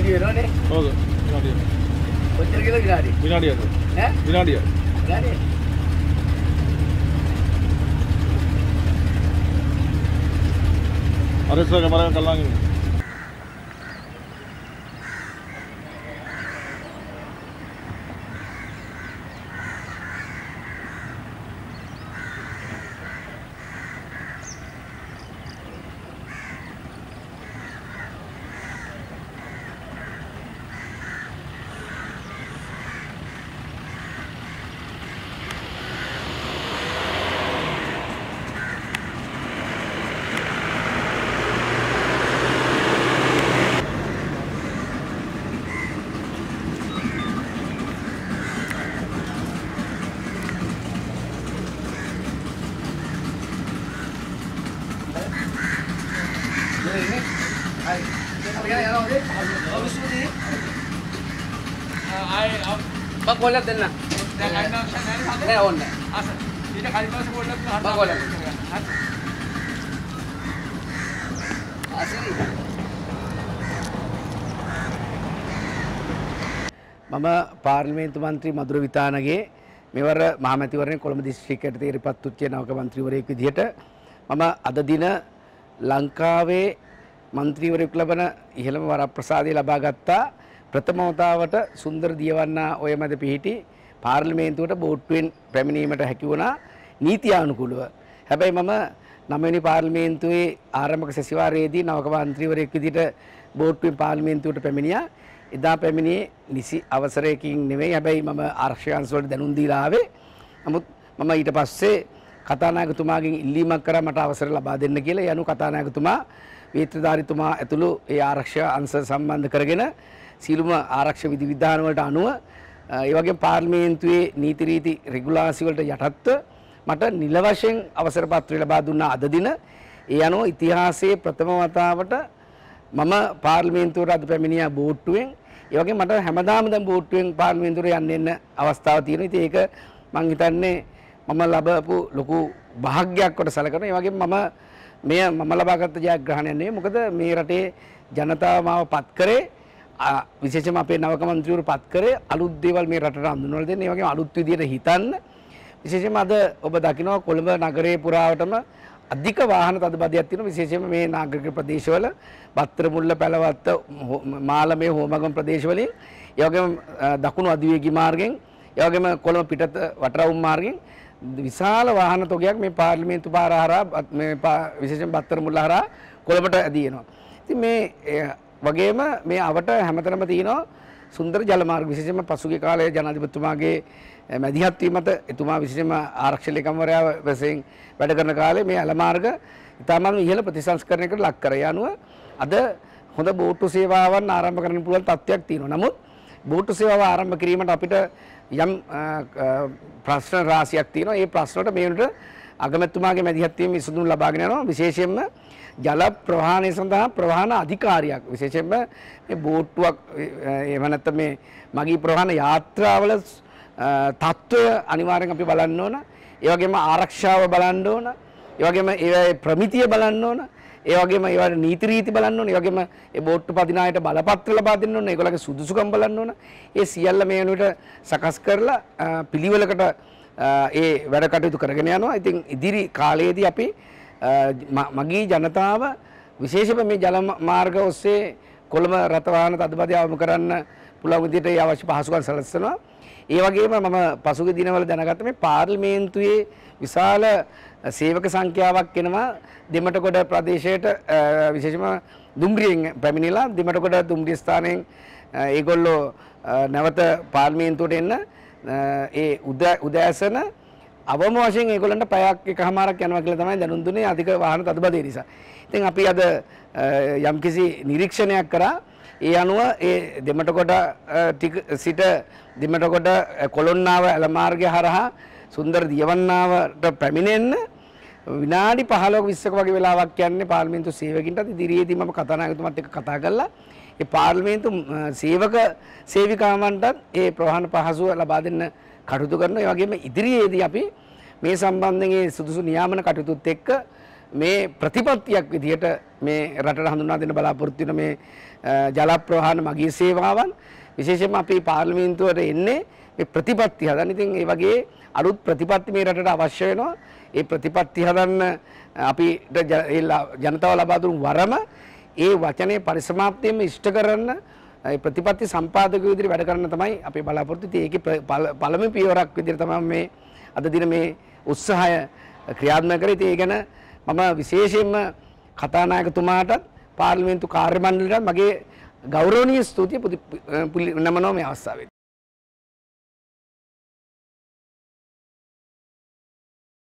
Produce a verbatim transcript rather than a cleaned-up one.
වෙනවනේ. ඔව් විනාඩිය. කොච්චර කියලා විනාඩිය? විනාඩියද? ඈ? විනාඩිය. විනාඩිය. අර ඉස්සර කැමරාවෙන් කල්ලාගෙන ඉන්න. Bak boleh tenang. Nih on. Tidak kali masuk boleh. Bak boleh. Asli. මම පාර්ලිමේන්තු මන්ත්‍රී මధుර විතානගේ මෙවර මහමැතිවරණයේ කොළඹ දිස්ත්‍රික්කයට තීරපත් වෙච්ච නවක මන්ත්‍රීවරයෙක් විදිහට මම අද දින ලංකාවේ මන්ත්‍රීවරයෙක් ලබන ඉහළම වරප්‍රසාදය ලබා ගත්තා. ප්‍රථම වතාවට සුන්දර දියවන්නා ඔය මැද පිහිටි පාර්ලිමේන්තුවට බෝට්ටුවෙන් පැමිණීමට හැකි වුණා නීතියානුකූලව. හැබැයි මම නවවෙනි පාර්ලිමේන්තුවේ ආරම්භක සැසිවාරයේදී නවක මන්ත්‍රීවරයෙක් විදිහට බෝට්ටුවෙන් පාර්ලිමේන්තුවට පැමිණියා. එදා පැමිණියේ නිසි අවසරයකින් නෙවෙයි. හැබැයි මම ආරක්ෂක අංශ වලට දැනුම් දීලා ආවේ. නමුත් මම ඊට පස්සේ කතානායකතුමාගෙන් ඉල්ලීමක් කරා මට අවසර ලබා දෙන්න කියලා. ඒ අනුව කතානායකතුමා වේත්‍රධාරීතුමා ඇතුළු ඒ ආරක්ෂක අංශ සම්බන්ධ කරගෙන සීලුම ආරක්ෂක විධි විධාන වලට අනුව ඒ වගේම පාර්ලිමේන්තුවේ නීති රීති රෙගුලාසි වලට යටත්ව මට නිල වශයෙන් අවසර පත්‍රය ලබා දුන්නා අද දින. ඒ අනුව ඉතිහාසයේ ප්‍රථම වතාවට මම පාර්ලිමේන්තුවට අද පැමිණියා බෝට්ටුවෙන්. ඒ වගේම මට හැමදාම දැන් බෝට්ටුවෙන් පාර්ලිමේන්තුවට යන්න එන්න අවස්ථාවක් තියෙනවා. ඉතින් ඒක මම හිතන්නේ මම ලැබපු ලොකු භාග්‍යයක් කොට සැලකනවා. ඒ වගේම මම මෙය මම ලබාගත් ජයග්‍රහණයක් නෙවෙයි. මොකද මේ රටේ ජනතාව මාව පත් කරේ විශේෂයෙන්ම අපේ නවක මන්ත්‍රීවරු පත් කරේ අලුත් දේවල් මේ රටට හඳුන්වලා දෙන්න. ඒ වගේම අලුත් විදියට හිතන්න. විශේෂයෙන්ම අද ඔබ දකිනවා කොළඹ නගරයේ පුරාවටම අධික වාහන තදබදයක් තියෙනවා. විශේෂයෙන්ම මේ නාගරික ප්‍රදේශවල බත්තරමුල්ල පැලවත්ත මාළමේ හෝමගම ප්‍රදේශවලින් ඒ වගේම දකුණු අධිවේගී මාර්ගෙන් ඒ වගේම කොළඹ පිටත වටරවුම් මාර්ගෙන් විශාල වාහන තොගයක් මේ පාර්ලිමේන්තු පාර හරහා මේ විශේෂයෙන් බත්තරමුල්ල හරහා කොළඹට ඇදී එනවා. ඉතින් මේ වගේම මේ අවට හැමතැනම තියෙනවා සුන්දර ජල මාර්ග. විශේෂයෙන්ම පසුගිය කාලයේ ජනාධිපතිතුමාගේ මැදිහත් වීමත් එතුමා විශේෂයෙන්ම ආරක්ෂක ලේකම්වරයා වශයෙන් වැඩ කරන කාලේ මේ අල මාර්ග ඉතාමත් ඉහළ ප්‍රතිසංස්කරණයකට ලක් කරේ. යනුව අද හොඳ බෝට්ටු සේවාවන් ආරම්භ කරන්න පුළුවන් තත්ත්වයක් තියෙනවා. නමුත් බෝට්ටු සේවාව ආරම්භ කිරීමට අපිට යම් ප්‍රශ්න රාශියක් තියෙනවා. ඒ ප්‍රශ්න වලට මේ වෙනට අගමැතිතුමාගේ මැදිහත් වීම විසඳුම් ලබාගෙන යනවා. විශේෂයෙන්ම ජල ප්‍රවාහනය සඳහා ප්‍රවාහන අධිකාරියක් විශේෂයෙන්ම මේ බෝට්ටුවක් එහෙම නැත්නම් මේ මගී ප්‍රවාහන යාත්‍රාවල තත්ත්වය අනිවාර්යෙන් අපි බලන්න ඕන. ඒ වගේම ආරක්ෂාව බලන්න ඕන. ඒ වගේම ඒ ප්‍රමිතිය බලන්න ඕන. ඒ වගේම ඒවට නීති රීති බලන්න ඕන. ඒ වගේම ඒ බෝට්ටු පදින අයට බලපත්‍ර ලබා දෙන්න ඕන. ඒගොල්ලන්ගේ සුදුසුකම් බලන්න ඕන. ඒ සියල්ල මේ වෙනුවට සකස් කරලා පිළිවෙලකට ඒ වැඩ කටයුතු කරගෙන යනවා. ඉතින් ඉදිරි කාලයේදී අපි මගී ජනතාව විශේෂයෙන්ම මේ ජල මාර්ග ඔස්සේ කොළඹ රථ වාහන තදබදය අවම කරන්න පුළුවන් විදිහට ඒ අවශ්‍ය පහසුකම් සැලසෙනවා. ඒ වගේම මම පසුගිය දිනවල දැනගත්ත මේ පාර්ලිමේන්තුවේ විශාල සේවක සංඛ්‍යාවක් එනවා දෙමටගොඩ ප්‍රදේශයට විශේෂයෙන්ම දුම්රියෙන් පැමිණිලා දෙමටගොඩ දුම්රිය ස්ථානයෙන් ඒගොල්ලෝ නැවත පාර්ලිමේන්තුවට එන්න ඒ උදෑසන අවම වශයෙන් ඒගොල්ලන්ට පැයක් එකමාරක් යනවා කියලා තමයි දැනුම් දුන්නේ අධික වාහන තදබදය නිසා. ඉතින් අපි අද යම්කිසි නිරීක්ෂණයක් කරා. ඒ අනුව ඒ දෙමටගොඩ ටික සිට දෙමටගොඩ කොළොන්නාව ඇල මාර්ගය හරහා සුන්දර දියවන්නාවට පැමිණෙන්න විනාඩි පහළොක විස්සක වගේ වෙලාවක් යන්නේ පාර්ලිමේන්තු සේවකින්ටත්. ඉදිරියේදී මම කතානායකතුමාත් එක්ක කතා කළා. ඒ පාර්ලිමේන්තු සේවක සේවිකාවන්ටත් ඒ ප්‍රවාහන පහසුව ලබා දෙන්න කටයුතු කරනවා. ඒ වගේම ඉදිරියේදී අපි මේ සම්බන්ධයෙන් සුදුසු නියාමන කටයුතුත් එක්ක මේ ප්‍රතිපත්තියක් විදිහට මේ රටට හඳුන්වා දෙන්න බලාපොරොත්තු වෙන මේ ජල ප්‍රවාහන මගී සේවාවන් විශේෂයෙන්ම අපි පාර්ලිමේන්තුවට එන්නේ මේ ප්‍රතිපත්ති හදන්න. ඉතින් ඒ වගේ අලුත් ප්‍රතිපත්ති මේ රටට අවශ්‍ය වෙනවා. ඒ ප්‍රතිපත්ති හදන්න අපිට ජනතාව ලබා දුන්නු වරම ඒ වචනේ පරිසමාප්තියෙම ඉෂ්ට කරන්න ඒ ප්‍රතිපත්ති සම්පාදක විදිහට වැඩ කරන්න තමයි අපි බලාපොරොත්තු වෙන්නේ. ඒකේ පළමු පියවරක් විදිහට තමයි මේ අද දින මේ උත්සාහය ක්‍රියාත්මක කරේ. ඉතින් ඒ ගැන මම විශේෂයෙන්ම කතානායකතුමාටත් පාර්ලිමේන්තු කාර්ය මණ්ඩලයටත් මගේ ගෞරවනීය ස්තුතිය නමනවා මේ අවස්ථාවේ.